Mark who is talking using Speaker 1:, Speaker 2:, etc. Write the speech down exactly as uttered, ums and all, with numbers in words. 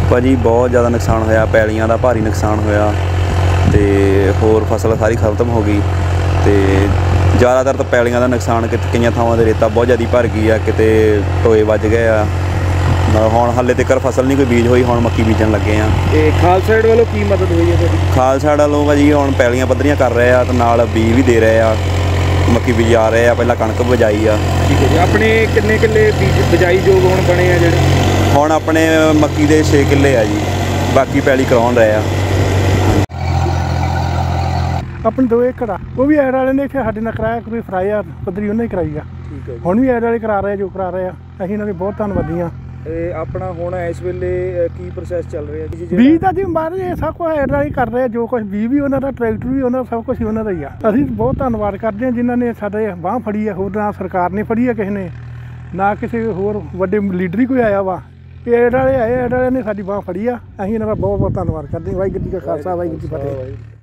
Speaker 1: ਭਾਜੀ ਬਹੁਤ ਜ਼ਿਆਦਾ ਨੁਕਸਾਨ ਹੋਇਆ, ਪੈਲੀਆਂ ਦਾ ਭਾਰੀ ਨੁਕਸਾਨ ਹੋਇਆ ਤੇ ਹੋਰ ਫਸਲ ਸਾਰੀ ਖਤਮ ਹੋ ਗਈ। ਤੇ ਜ਼ਿਆਦਾਤਰ ਤਾਂ ਪੈਲੀਆਂ ਦਾ ਨੁਕਸਾਨ, ਕਿਤੇ ਕਈਆਂ ਥਾਵਾਂ 'ਤੇ ਰੇਤਾ ਬਹੁਤ ਜ਼ਿਆਦਾ ਭਰ ਗਈ ਆ, ਕਿਤੇ ਟੋਏ ਵੱਜ ਗਏ ਆ। ਹੁਣ ਹਾਲੇ ਤੱਕ ਫਸਲ ਨਹੀਂ ਕੋਈ ਬੀਜ ਹੋਈ, ਹੁਣ ਮੱਕੀ ਬੀਜਣ ਲੱਗੇ ਆ।
Speaker 2: ਤੇ ਖਾਲਸਾ ਏਡ ਵੱਲੋਂ ਕੀ ਮਦਦ ਹੋਈ ਹੈ ਤੁਹਾਡੀ?
Speaker 1: ਖਾਲਸਾ ਏਡ ਵੱਲੋਂ ਭਾਜੀ ਹੁਣ ਪੈਲੀਆਂ ਪੱਧਰੀਆਂ ਕਰ ਰਹੇ ਆ ਤੇ ਨਾਲ ਬੀਜ ਵੀ ਦੇ ਰਹੇ ਆ, ਮੱਕੀ ਬੀਜਾ ਰਹੇ ਆ, ਪਹਿਲਾਂ ਕਣਕ ਬਜਾਈ ਆ।
Speaker 2: ਠੀਕ ਹੈ ਜੀ। ਆਪਣੇ ਕਿੰਨੇ ਕਿੱਲੇ ਬੀਜ ਬਿਜਾਈ ਯੋਗ ਹੁਣ ਬਣੇ ਆ ਜਿਹੜੇ?
Speaker 1: ਹੁਣ ਆਪਣੇ ਮੱਕੀ ਦੇ ਛੇ ਕਿੱਲੇ ਆ ਜੀ, ਬਾਕੀ ਪੈਲੀ ਕਰਾਉਣ ਰਹੇ ਆ।
Speaker 3: ਆਪਣੇ ਦੋ ਏਕੜ ਆ, ਉਹ ਵੀ ਐਡ ਵਾਲੇ ਨੇ ਇੱਥੇ ਸਾਡੇ ਨਾਲ ਕਰਾਇਆ, ਕੋਈ ਫਰਾਇਆ ਪੱਧਰੀ ਉਹਨੇ ਕਰਾਈ ਆ।
Speaker 2: ਠੀਕ ਹੈ।
Speaker 3: ਹੁਣ ਵੀ ਐਡ ਵਾਲੇ ਕਰਾ ਰਹੇ ਜੋ ਕਰਾ ਰਹੇ ਆ, ਅਸੀਂ ਇਹਨਾਂ ਦੇ ਬਹੁਤ ਧੰਨਵਾਦੀ ਆ।
Speaker 2: ਤੇ ਆਪਣਾ ਹੁਣ ਇਸ ਵੇਲੇ ਕੀ ਪ੍ਰੋਸੈਸ ਚੱਲ ਰਿਹਾ ਜੀ?
Speaker 3: ਬੀਜ ਦਾ ਜੀ ਮਹਾਰਾਜ ਇਹ ਸਭ ਕੁਛ ਐਡ ਵਾਲੇ ਕਰ ਰਹੇ ਆ, ਜੋ ਕੁਛ ਬੀਜ ਵੀ ਉਹਨਾਂ ਦਾ, ਟਰੈਕਟਰ ਵੀ ਉਹਨਾਂ ਦਾ, ਸਭ ਕੁਛ ਹੀ ਉਹਨਾਂ ਦਾ ਹੀ ਆ। ਅਸੀਂ ਬਹੁਤ ਧੰਨਵਾਦ ਕਰਦੇ ਹਾਂ ਜਿਨ੍ਹਾਂ ਨੇ ਸਾਡੇ ਬਾਂਹ ਫੜੀ ਆ, ਹੋਰ ਨਾ ਸਰਕਾਰ ਨੇ ਫੜੀ ਆ ਕਿਸੇ ਨੇ, ਨਾ ਕਿਸੇ ਹੋਰ ਵੱਡੇ ਲੀਡਰ ਹੀ ਕੋਈ ਆਇਆ ਵਾ। ਇਹ ਐਡ ਵਾਲੇ ਆਏ, ਐਡ ਵਾਲਿਆਂ ਨੇ ਸਾਡੀ ਬਾਂਹ ਫੜੀ ਆ, ਅਸੀਂ ਇਹਨਾਂ ਦਾ ਬਹੁਤ ਬਹੁਤ ਧੰਨਵਾਦ ਕਰਦੇ ਹਾਂ। ਵਾਹਿਗੁਰੂ ਜੀ ਕਾ ਖਾਲਸਾ, ਵਾਹਿਗੁਰੂ ਜੀ ਕੀ ਫਤਿਹ।